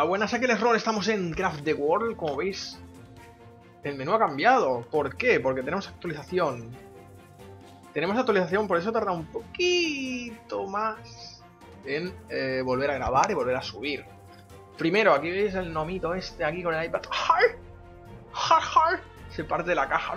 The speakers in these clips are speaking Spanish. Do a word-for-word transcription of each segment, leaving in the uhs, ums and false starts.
Hola, buenas, aquí el error. Estamos en Craft the World. Como veis, el menú ha cambiado. ¿Por qué? Porque tenemos actualización. Tenemos actualización, por eso tarda un poquito más en eh, volver a grabar y volver a subir. Primero, aquí veis el nomito este aquí con el iPad. ¡Har! ¡Har, har! Se parte de la caja.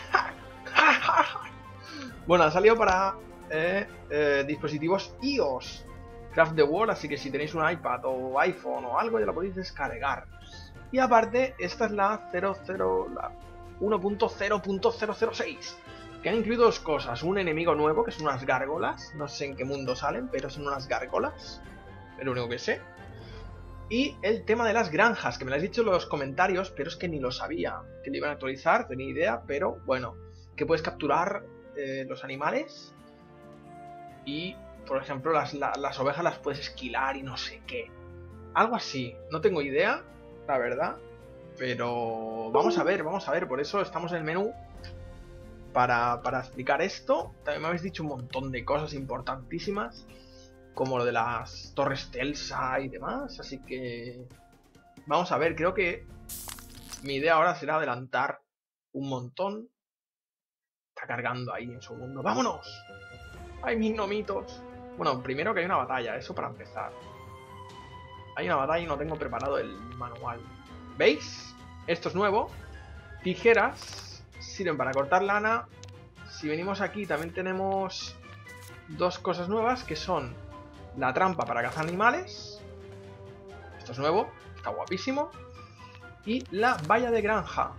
Bueno, ha salido para eh, eh, dispositivos iOS. Craft the World, así que si tenéis un iPad o iPhone o algo ya lo podéis descargar. Y aparte, esta es la cero cero, la uno punto cero punto cero cero seis, que han incluido dos cosas: un enemigo nuevo, que son unas gárgolas, no sé en qué mundo salen, pero son unas gárgolas, es lo único que sé. Y el tema de las granjas, que me lo has dicho en los comentarios, pero es que ni lo sabía, que lo iban a actualizar, tenía idea, pero bueno, que puedes capturar eh, los animales y, por ejemplo, las, la, las ovejas las puedes esquilar y no sé qué. Algo así, no tengo idea, la verdad, pero vamos a ver, vamos a ver, por eso estamos en el menú para, para explicar esto. También me habéis dicho un montón de cosas importantísimas, como lo de las torres Telsa y demás, así que vamos a ver. Creo que mi idea ahora será adelantar un montón. Está cargando ahí en su mundo. ¡Vámonos! ¡Ay, mis gnomitos! Bueno, primero que hay una batalla, eso para empezar. Hay una batalla y no tengo preparado el manual. ¿Veis? Esto es nuevo. Tijeras sirven para cortar lana. Si venimos aquí también tenemos dos cosas nuevas, que son la trampa para cazar animales. Esto es nuevo, está guapísimo. Y la valla de granja.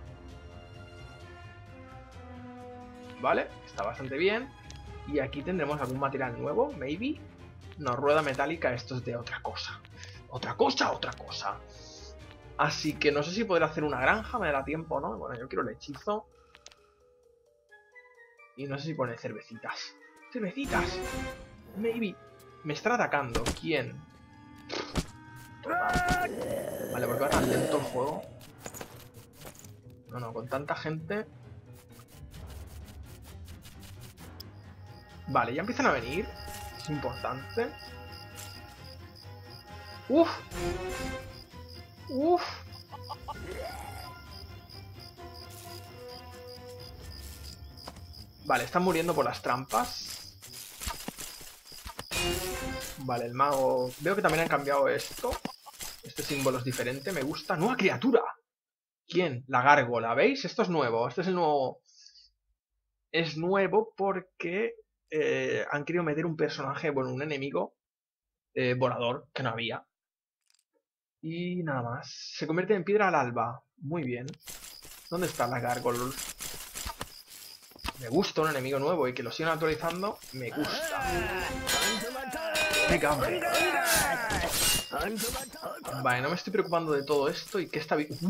Vale, está bastante bien. Y aquí tendremos algún material nuevo, maybe. No, rueda metálica, esto es de otra cosa. Otra cosa, otra cosa. Así que no sé si podré hacer una granja, me dará tiempo o no. Bueno, yo quiero el hechizo. Y no sé si pone cervecitas. ¡Cervecitas! Maybe. Me están atacando. ¿Quién? Vale, ¿por qué va tan lento el juego? No, no, con tanta gente. Vale, ya empiezan a venir. Es importante. ¡Uf! ¡Uf! Vale, están muriendo por las trampas. Vale, el mago... Veo que también han cambiado esto. Este símbolo es diferente, me gusta. ¡Nueva criatura! ¿Quién? La gárgola, ¿veis? Esto es nuevo. Este es el nuevo... Es nuevo porque eh, han querido meter un personaje, bueno, un enemigo eh, volador, que no había. Y nada más. Se convierte en piedra al alba. Muy bien. ¿Dónde está la gárgola? Me gusta un enemigo nuevo y que lo sigan actualizando. Me gusta. Venga, hombre. Vale, no me estoy preocupando de todo esto. ¿Y qué está bien?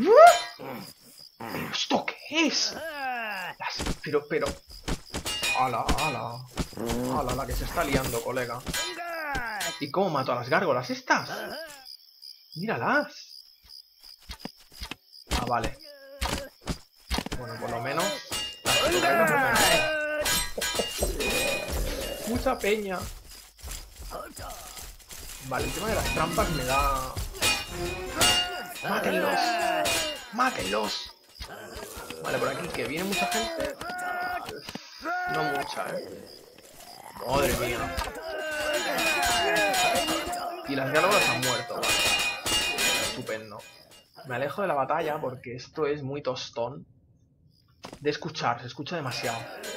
¿Esto qué es? Las... Pero, pero... ¡Hala, hala! ¡Hala, la que se está liando, colega! ¿Y cómo mato a las gárgolas estas? ¡Míralas! Ah, vale. Bueno, por lo menos... ¡Mucha peña! Vale, el tema de las trampas me da... ¡Mátenlos! ¡Mátenlos! Vale, por aquí, que viene mucha gente. No mucha, eh. Madre mía. Y las gárgolas han muerto, vale. Estupendo. Me alejo de la batalla porque esto es muy tostón de escuchar, se escucha demasiado.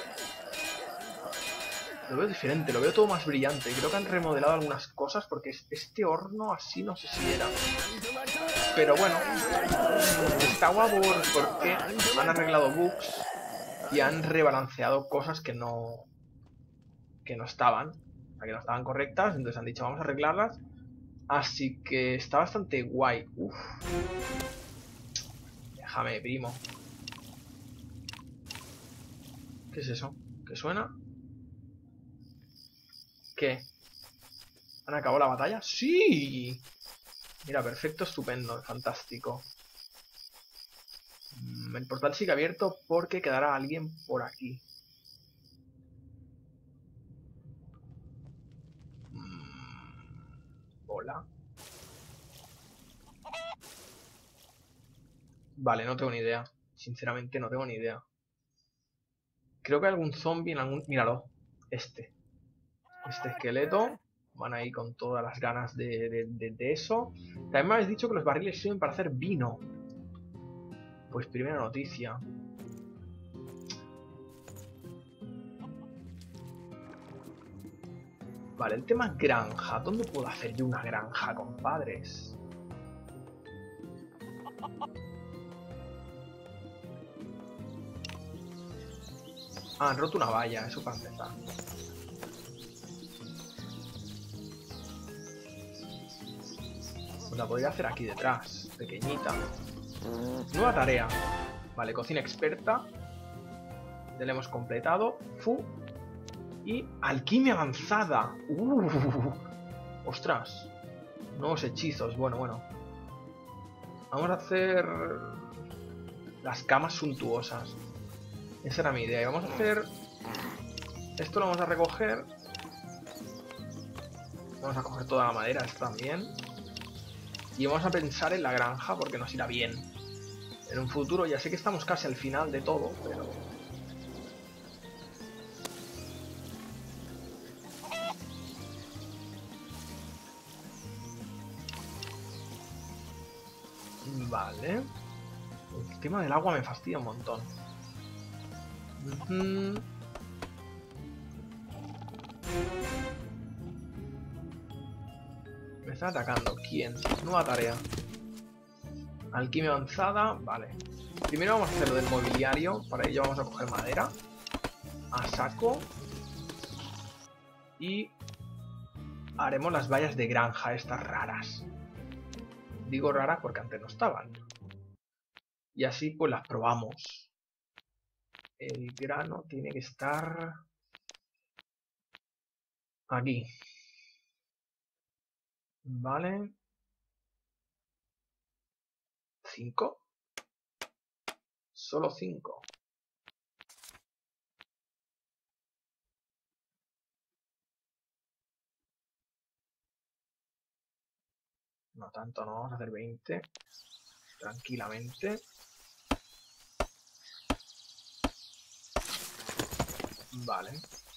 Lo veo diferente, lo veo todo más brillante. Creo que han remodelado algunas cosas porque este horno así no sé si era. Pero bueno, está guapo porque han arreglado bugs y han rebalanceado cosas que no que no estaban, o sea, que no estaban correctas. Entonces han dicho, vamos a arreglarlas. Así que está bastante guay. Uf. Déjame, primo. ¿Qué es eso? ¿Qué suena? ¿Qué? ¿Han acabado la batalla? ¡Sí! Mira, perfecto, estupendo, fantástico. El portal sigue abierto porque quedará alguien por aquí. Hola. Vale, no tengo ni idea. Sinceramente no tengo ni idea. Creo que hay algún zombie en algún... Míralo. Este. Este esqueleto. Van ahí con todas las ganas de, de, de, de eso. También me habéis dicho que los barriles sirven para hacer vino. Pues primera noticia. Vale, el tema granja. ¿Dónde puedo hacer yo una granja, compadres? Ah, han roto una valla, eso para empezar. Pues la podría hacer aquí detrás, pequeñita. Nueva tarea. Vale, cocina experta. Ya la hemos completado. Fu. Y alquimia avanzada. Uh, ostras. Nuevos hechizos. Bueno, bueno. Vamos a hacer las camas suntuosas. Esa era mi idea. Y vamos a hacer... Esto lo vamos a recoger. Vamos a coger toda la madera, esto también. Y vamos a pensar en la granja porque nos irá bien. En un futuro, ya sé que estamos casi al final de todo, pero... Vale. El tema del agua me fastidia un montón. Uh-huh. Me están atacando. ¿Quién? Nueva tarea. Alquimia avanzada. Vale. Primero vamos a hacer lo del mobiliario. Para ello vamos a coger madera. A saco. Y haremos las vallas de granja, estas raras. Digo raras porque antes no estaban. Y así pues las probamos. El grano tiene que estar aquí. Vale. ¿Cinco? Solo cinco. No tanto, no. Vamos a hacer veinte. Tranquilamente. Vale.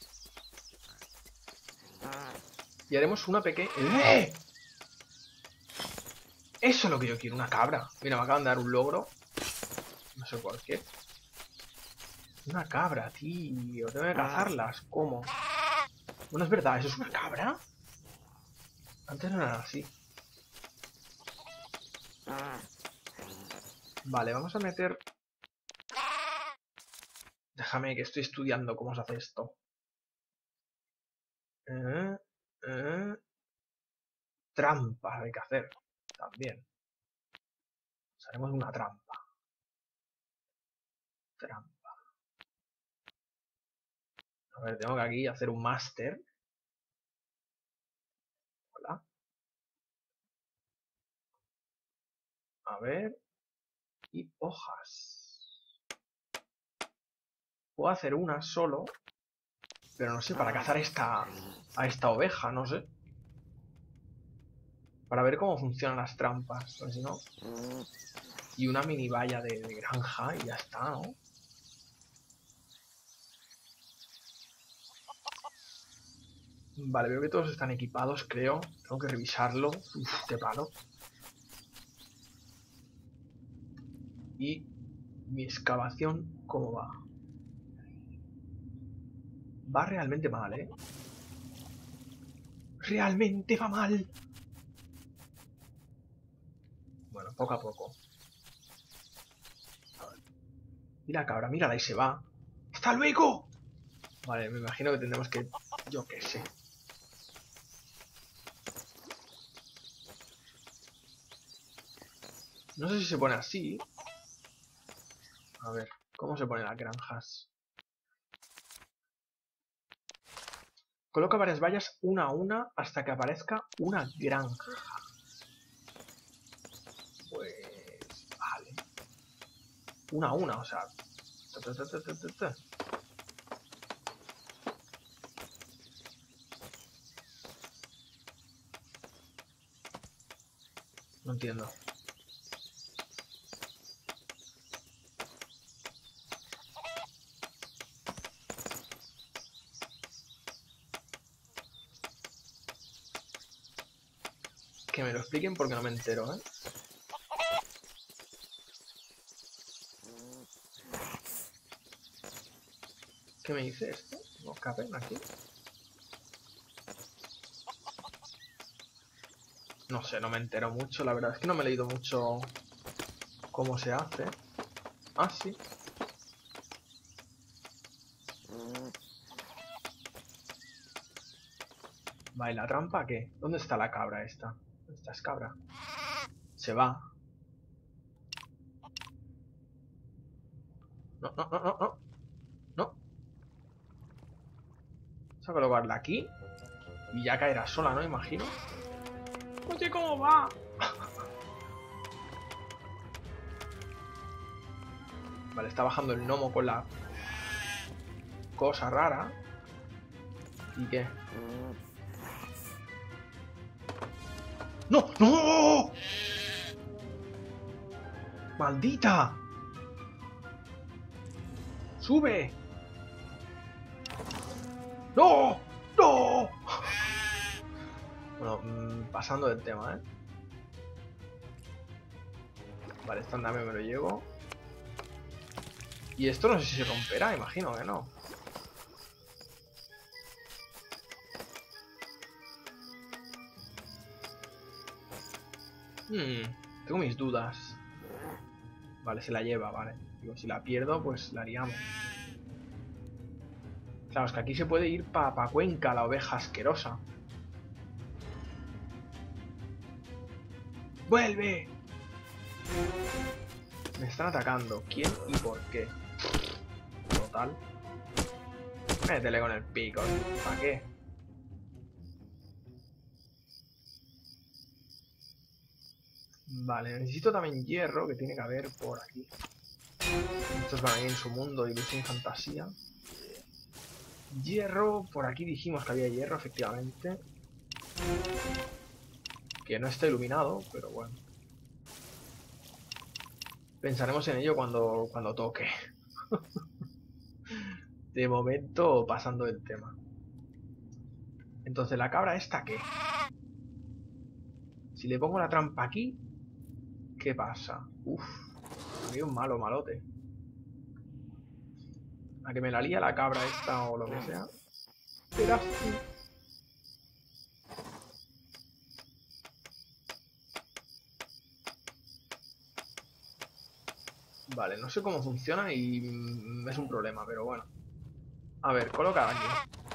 Y haremos una pequeña... ¡Eh! Eso es lo que yo quiero, una cabra. Mira, me acaban de dar un logro. No sé por qué. Una cabra, tío. Tengo que cazarlas. ¿Cómo? Bueno, es verdad, ¿eso es una cabra? Antes no era así. Vale, vamos a meter... Déjame que estoy estudiando cómo se hace esto. Eh, eh... Trampas hay que hacer. También. Pues haremos una trampa. Trampa. A ver, tengo que aquí hacer un máster. Hola. A ver. Y hojas. Puedo hacer una solo. Pero no sé, para cazar esta, a esta oveja, no sé. Para ver cómo funcionan las trampas. Pues si no... Y una mini valla de, de granja y ya está, ¿no? Vale, veo que todos están equipados, creo. Tengo que revisarlo. Uf, qué palo. Y mi excavación, ¿cómo va? Va realmente mal, ¿eh? Realmente va mal. Bueno, poco a poco. Mira, cabra, mírala y se va. ¡Hasta luego! Vale, me imagino que tendremos que... Yo qué sé. No sé si se pone así. A ver, ¿cómo se ponen las granjas? Coloca varias vallas una a una hasta que aparezca una granja. Pues... Vale. Una a una, o sea... Ta, ta, ta, ta, ta, ta. No entiendo. que me lo expliquen porque no me entero, ¿eh? ¿Qué me dice esto? ¿No caben aquí? No sé, no me entero mucho, la verdad es que no me he leído mucho cómo se hace. Ah, sí. Vale, ¿la trampa qué? ¿Dónde está la cabra esta? Esta es cabra. Se va. No, no, no, no, no. No. Vamos a colocarla aquí. Y ya caerá sola, ¿no? Imagino. Oye, ¿cómo va? Vale, está bajando el gnomo con la cosa rara. ¿Y qué? ¡No! ¡No! ¡Maldita! ¡Sube! ¡No! ¡No! Bueno, mmm, pasando del tema, ¿eh? Vale, este andamio me lo llevo. Y esto no sé si se romperá, imagino que no. Hmm, tengo mis dudas. Vale, se la lleva, vale. Digo, si la pierdo, pues la haríamos. Claro, es que aquí se puede ir para pa Cuenca, la oveja asquerosa. ¡Vuelve! Me están atacando. ¿Quién y por qué? Total. Métele con el pico. ¿Para qué? Vale, necesito también hierro, que tiene que haber por aquí. Estos van ahí en su mundo de ilusión y fantasía. Hierro, por aquí dijimos que había hierro, efectivamente. Que no está iluminado, pero bueno. Pensaremos en ello cuando, cuando toque. De momento, pasando el tema. Entonces, ¿la cabra esta qué? Si le pongo la trampa aquí, ¿qué pasa? Uf, hay un malo malote. A que me la lía la cabra esta o lo que sea. Verás tú. Vale, no sé cómo funciona y es un problema, pero bueno. A ver, coloca aquí.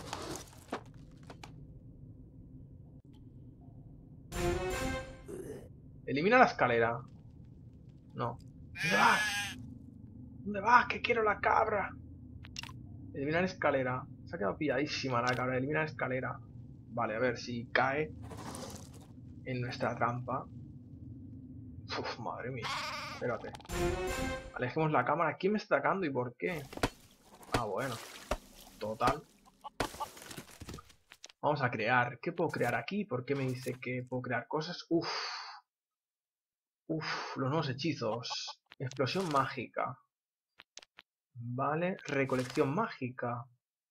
Elimina la escalera. No. ¿Dónde vas? ¿Dónde vas? Que quiero la cabra. Eliminar escalera. Se ha quedado pilladísima la cabra. Eliminar escalera. Vale, a ver si cae en nuestra trampa. Uf, madre mía. Espérate. Alejemos la cámara. ¿Quién me está atacando y por qué? Ah, bueno. Total. Vamos a crear. ¿Qué puedo crear aquí? ¿Por qué me dice que puedo crear cosas? Uf. Uf, los nuevos hechizos. Explosión mágica. Vale. Recolección mágica.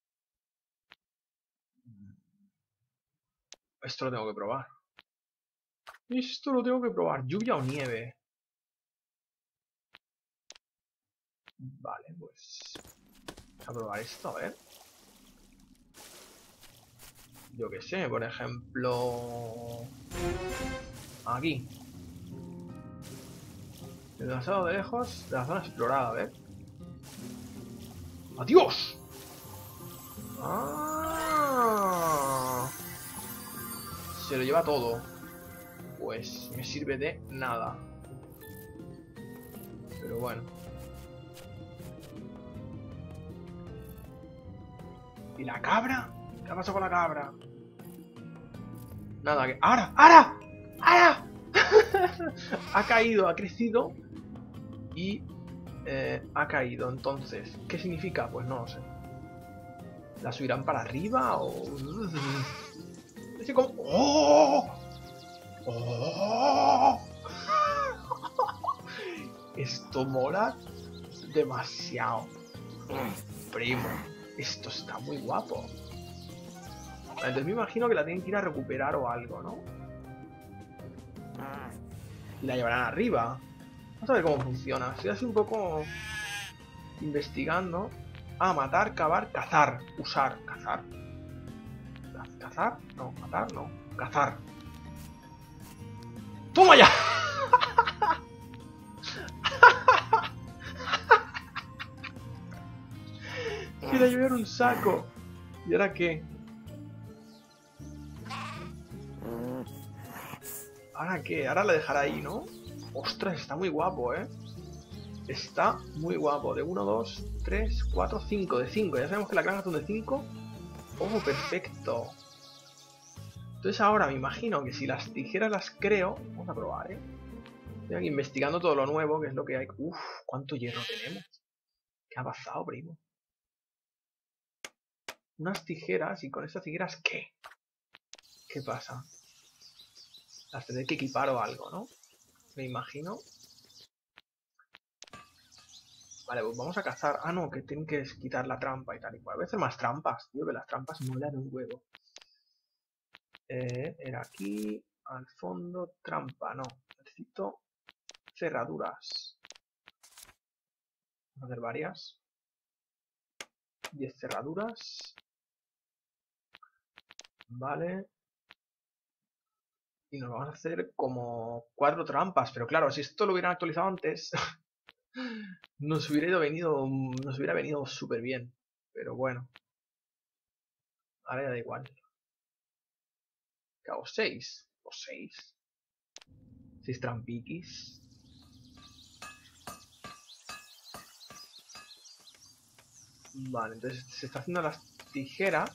Esto lo tengo que probar. Esto lo tengo que probar. Lluvia o nieve. Vale, pues... Vamos a probar esto, a ver. Yo qué sé, por ejemplo... Aquí. Demasiado de lejos de la zona explorada, a ver. ¡Adiós! ¡Ah! Se lo lleva todo. Pues me sirve de nada. Pero bueno. ¿Y la cabra? ¿Qué ha pasado con la cabra? Nada, que... ¡Ahora! ¡Ahora! ¡Ahora! Ha caído, ha crecido. Y eh, ha caído. Entonces, ¿qué significa? Pues no lo sé. ¿La subirán para arriba o...? Es como... ¡Oh! ¡Oh! Esto mola demasiado. Primo, esto está muy guapo. Entonces me imagino que la tienen que ir a recuperar o algo, ¿no? Y la llevarán arriba. Vamos a ver cómo funciona. Estoy así un poco investigando. Ah, matar, cavar, cazar. Usar, cazar. ¿Cazar? No, matar, no. Cazar. ¡Toma ya! Quiero llevar un saco. ¿Y ahora qué? ¿Ahora qué? Ahora la dejará ahí, ¿no? Ostras, está muy guapo, ¿eh? Está muy guapo. De uno, dos, tres, cuatro, cinco. De cinco. Ya sabemos que la granja son de cinco. Oh, perfecto. Entonces ahora me imagino que si las tijeras las creo... Vamos a probar, ¿eh? Estoy aquí investigando todo lo nuevo, que es lo que hay. Uf, ¿cuánto hierro tenemos? ¿Qué ha pasado, primo? Unas tijeras, y con estas tijeras, ¿qué? ¿Qué pasa? Las tendré que equipar o algo, ¿no? Me imagino. Vale, pues vamos a cazar. Ah, no, que tienen que quitar la trampa y tal y cual. Voy a hacer más trampas, tío, que las trampas molan un huevo. Eh, era aquí, al fondo, trampa, no. Necesito cerraduras. Vamos a hacer varias. diez cerraduras. Vale. Y nos vamos a hacer como cuatro trampas. Pero claro, si esto lo hubieran actualizado antes, nos hubiera venido, nos hubiera venido súper bien. Pero bueno. Ahora ya da igual. ¿Qué hago? ¿seis? ¿O seis? ¿seis trampiquis? Vale, entonces se está haciendo las tijeras.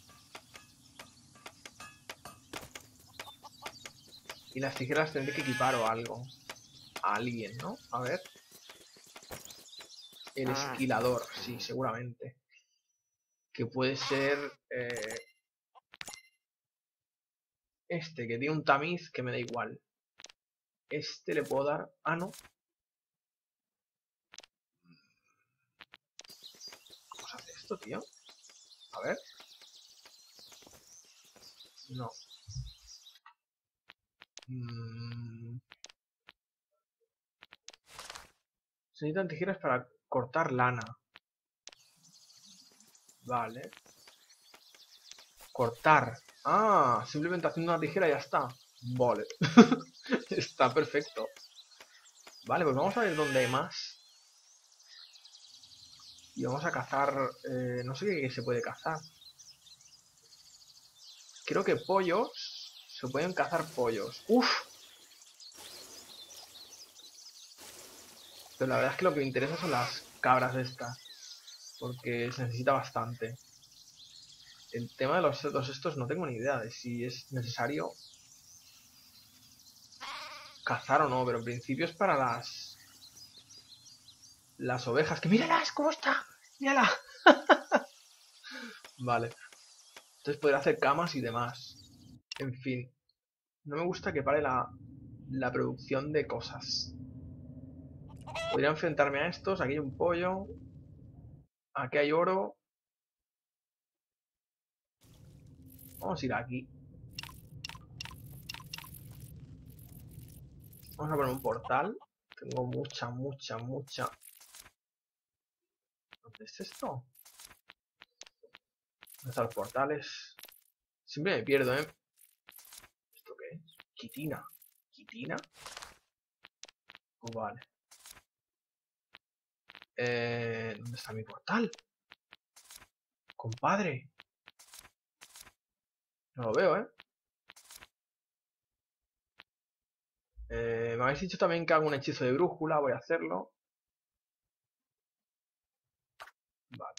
Y las tijeras tendré que equipar o algo. A alguien, ¿no? A ver. El esquilador, sí, seguramente. Que puede ser... Eh, este, que tiene un tamiz que me da igual. Este le puedo dar... Ah, no. ¿Cómo se hace esto, tío? A ver. No. Mm. Se necesitan tijeras para cortar lana. Vale. Cortar. Ah, simplemente haciendo una tijera y ya está. Vale. Está perfecto. Vale, pues vamos a ver dónde hay más. Y vamos a cazar... Eh, no sé qué se puede cazar. Creo que pollos... Se pueden cazar pollos. ¡Uf! Pero la verdad es que lo que me interesa son las cabras estas. Porque se necesita bastante. El tema de los cerdos estos no tengo ni idea de si es necesario cazar o no. Pero en principio es para las... Las ovejas. ¡Que míralas! ¿Cómo está? ¡Mírala! Vale. Entonces podré hacer camas y demás. En fin. No me gusta que pare la, la producción de cosas. Podría enfrentarme a estos. Aquí hay un pollo. Aquí hay oro. Vamos a ir aquí. Vamos a poner un portal. Tengo mucha, mucha, mucha... ¿Dónde es esto? ¿Dónde están los portales? Siempre me pierdo, ¿eh? ¿Esto qué es? Quitina. ¿Quitina? Oh, vale. Eh, ¿Dónde está mi portal? Compadre. No lo veo, ¿eh? Eh, me habéis dicho también que hago un hechizo de brújula. Voy a hacerlo. Vale.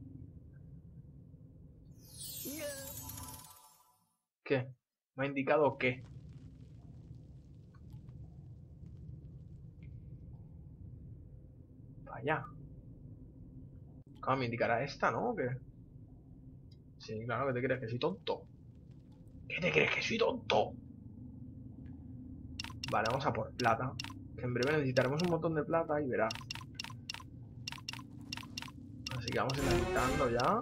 ¿Qué? ¿Me ha indicado qué? Vaya. ¿Cómo me indicará esta, no? ¿O qué? Sí, claro, que te crees que soy tonto. ¿Qué te crees que soy tonto? Vale, vamos a por plata. Que en breve necesitaremos un montón de plata y verás. Así que vamos necesitando ya.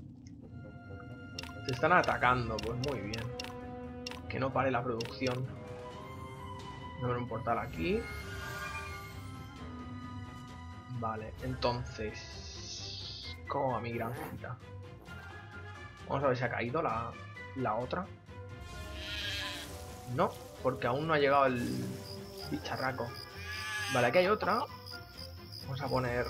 Se están atacando, pues muy bien. Que no pare la producción. Voy a ver un portal aquí. Vale, entonces... ¿Cómo va mi granjita? Vamos a ver si ha caído la, la otra. No, porque aún no ha llegado el bicharraco. Vale, aquí hay otra. Vamos a poner...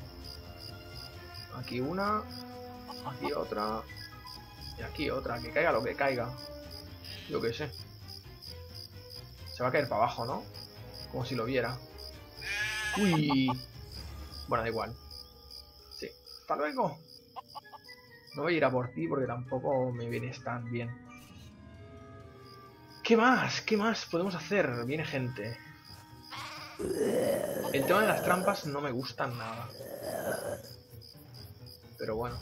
Aquí una. Aquí otra. Y aquí otra. Que caiga lo que caiga. Yo qué sé. Se va a caer para abajo, ¿no? Como si lo viera. Uy. Bueno, da igual. Sí. Hasta luego. No voy a ir a por ti porque tampoco me vienes tan bien. ¿Qué más? ¿Qué más podemos hacer? Viene gente. El tema de las trampas no me gusta nada. Pero bueno.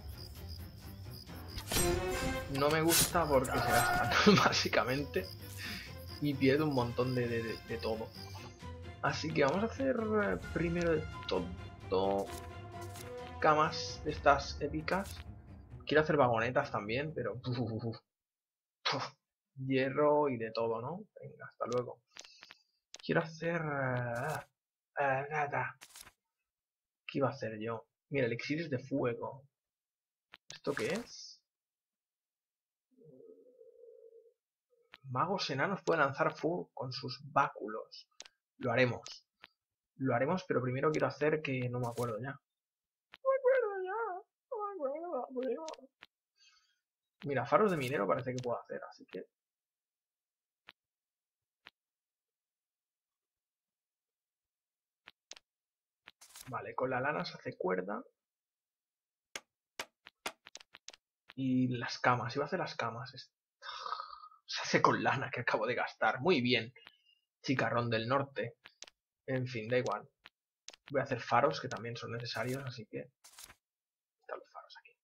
No me gusta porque se gastan básicamente. Y pierde un montón de, de, de, de todo. Así que vamos a hacer eh, primero de todo camas de estas épicas. Quiero hacer vagonetas también, pero uf, uf, uf. Uf, hierro y de todo, ¿no? Venga, hasta luego. Quiero hacer uh, uh, nada. ¿Qué iba a hacer yo? Mira, elixires de fuego. ¿Esto qué es? Magos enanos pueden lanzar fuego con sus báculos. Lo haremos. Lo haremos, pero primero quiero hacer que no me acuerdo ya. No me acuerdo ya. No me acuerdo, acuerdo. Mira, faros de minero parece que puedo hacer, así que... Vale, con la lana se hace cuerda. Y las camas, iba a hacer las camas. Se hace con lana que acabo de gastar. Muy bien. Chicarrón del norte. En fin, da igual. Voy a hacer faros que también son necesarios, así que... Están los faros aquí.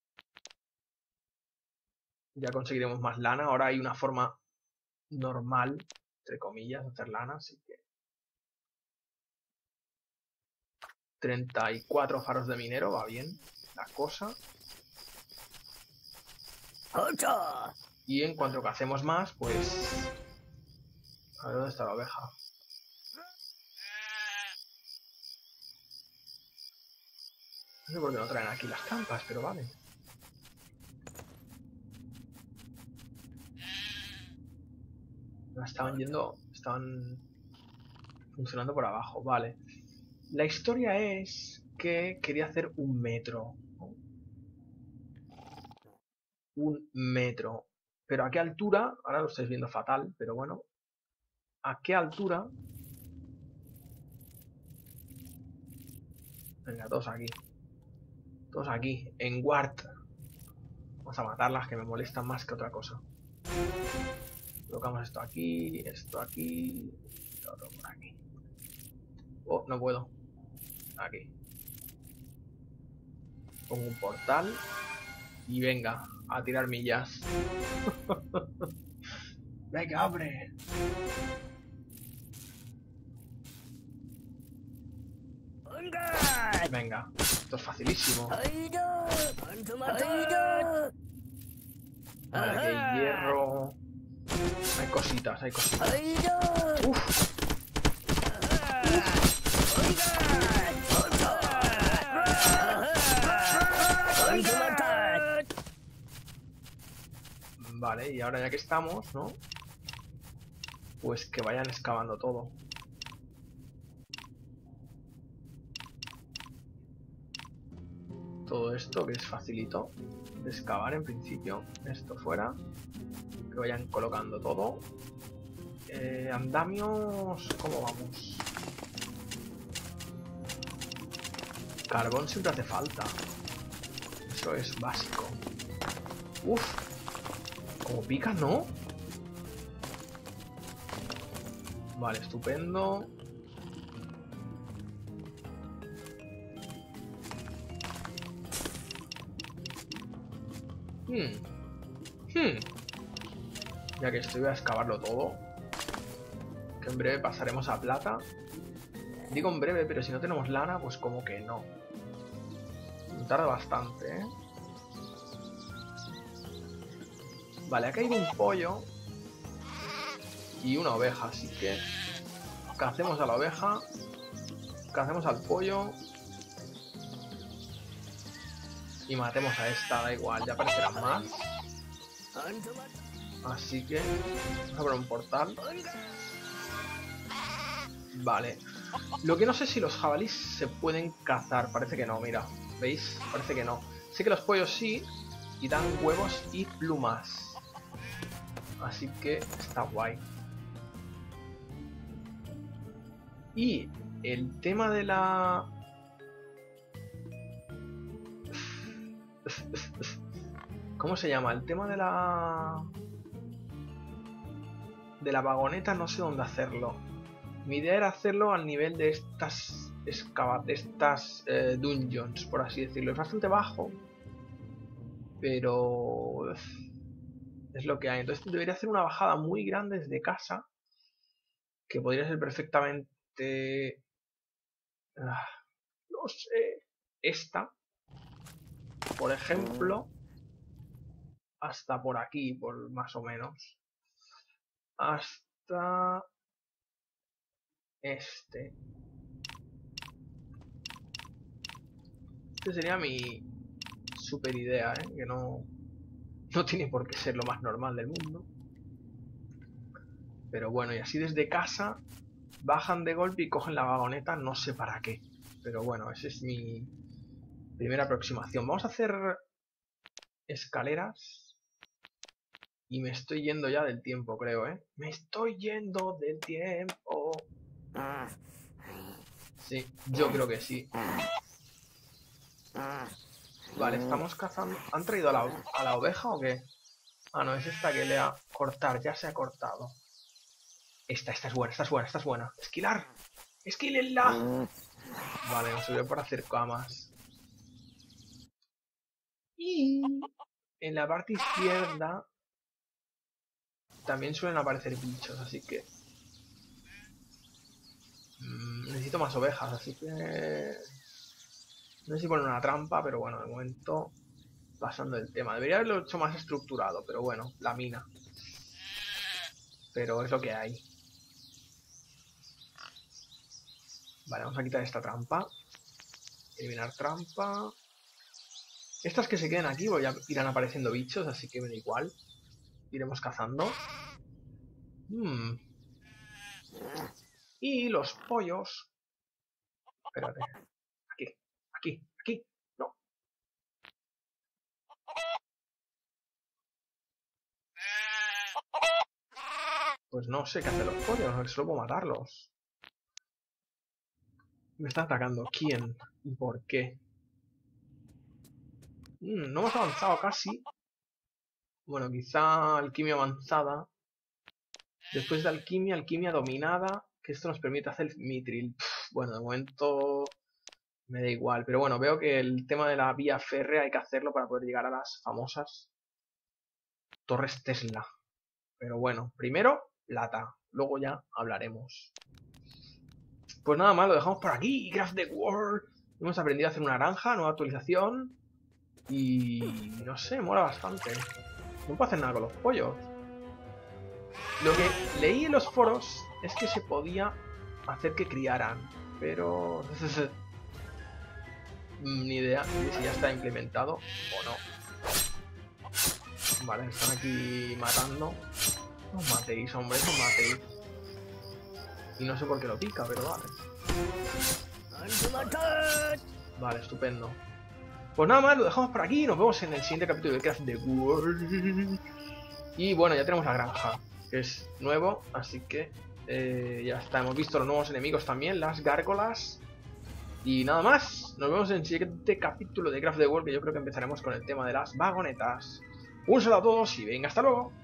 Ya conseguiremos más lana. Ahora hay una forma normal, entre comillas, de hacer lana, así que... treinta y cuatro faros de minero, va bien la cosa. Y en cuanto que hacemos más, pues... A ver dónde está la oveja. No sé por qué no traen aquí las trampas, pero vale. Estaban yendo... Estaban... funcionando por abajo, vale. La historia es que quería hacer un metro. Un metro. Pero ¿a qué altura? Ahora lo estáis viendo fatal, pero bueno. ¿A qué altura? Venga, todos aquí. Todos aquí, en Wart. Vamos a matarlas, que me molestan más que otra cosa. Colocamos esto aquí, esto aquí, todo por aquí. Oh, no puedo. Aquí. Pongo un portal. Y venga, a tirar millas. Venga, hombre. Venga, esto es facilísimo. Vale, aquí hay hierro. Hay cositas, hay cositas. Uf. Vale, y ahora ya que estamos, ¿no? Pues que vayan excavando todo. Todo esto que es facilito de excavar en principio. Esto fuera. Que vayan colocando todo. Eh, andamios... ¿Cómo vamos? Carbón siempre hace falta. Eso es básico. Uf. Como pica, ¿no? Vale, estupendo. Hmm. Hmm. Ya que estoy, voy a excavarlo todo. Que en breve pasaremos a plata. Digo en breve, pero si no tenemos lana, pues como que no. Tarda bastante, ¿eh? Vale, ha caído un pollo y una oveja, así que Cacemos a la oveja. Cacemos al pollo. Y matemos a esta, da igual, ya aparecerán más. Así que vamos a poner un portal. Vale. Lo que no sé si los jabalíes se pueden cazar. Parece que no, mira. ¿Veis? Parece que no. Sé que los pollos sí. Y dan huevos y plumas. Así que está guay. Y el tema de la... ¿Cómo se llama? El tema de la... De la vagoneta no sé dónde hacerlo. Mi idea era hacerlo al nivel de estas... Excava... de estas eh, dungeons, por así decirlo. Es bastante bajo. Pero... es lo que hay. Entonces debería hacer una bajada muy grande desde casa. Que podría ser perfectamente... Ah, no sé... Esta. Por ejemplo... Hasta por aquí, por más o menos. Hasta... Este. Este sería mi super idea, ¿eh? Que no... No tiene por qué ser lo más normal del mundo. Pero bueno, y así desde casa bajan de golpe y cogen la vagoneta, no sé para qué. Pero bueno, esa es mi primera aproximación. Vamos a hacer escaleras. Y me estoy yendo ya del tiempo, creo, ¿eh? Me estoy yendo del tiempo. Sí, yo creo que sí. Vale, estamos cazando... ¿Han traído a la, a la oveja o qué? Ah, no, es esta que le ha... Cortar, ya se ha cortado. Esta, esta es buena, esta es buena, esta es buena. ¡Esquilar! ¡Esquílenla! Vale, nos sirve para hacer camas. Y... en la parte izquierda... también suelen aparecer bichos, así que... Mm, necesito más ovejas, así que... no sé si poner una trampa, pero bueno, de momento... pasando el tema. Debería haberlo hecho más estructurado, pero bueno, la mina. Pero es lo que hay. Vale, vamos a quitar esta trampa. Eliminar trampa. Estas que se queden aquí, pues ya irán apareciendo bichos, así que me da igual. Iremos cazando. Hmm. Y los pollos. Espérate. Aquí, aquí, aquí. No. Pues no sé qué hacer los pollos, no solo puedo matarlos. Me está atacando. ¿Quién? ¿Y por qué? Mm, no hemos avanzado casi. Bueno, quizá alquimia avanzada. Después de alquimia, alquimia dominada. Que esto nos permite hacer mitril. Pff, bueno, de momento me da igual. Pero bueno, veo que el tema de la vía férrea hay que hacerlo para poder llegar a las famosas torres Tesla. Pero bueno, primero plata. Luego ya hablaremos. Pues nada más, lo dejamos por aquí. Craft the World. Hemos aprendido a hacer una granja, nueva actualización. Y no sé, mola bastante. No puedo hacer nada con los pollos. Lo que leí en los foros es que se podía hacer que criaran. Pero... ni idea de si ya está implementado o no. Vale, están aquí matando. No os matéis, hombre, no os matéis. Y no sé por qué lo pica, pero vale. Vale, estupendo. Pues nada más, lo dejamos por aquí. Nos vemos en el siguiente capítulo de Craft the World. Y bueno, ya tenemos la granja, que es nuevo, así que eh, ya está. Hemos visto los nuevos enemigos también, las gárgolas. Y nada más, nos vemos en el siguiente capítulo de Craft the World, que yo creo que empezaremos con el tema de las vagonetas. Un saludo a todos y venga, hasta luego.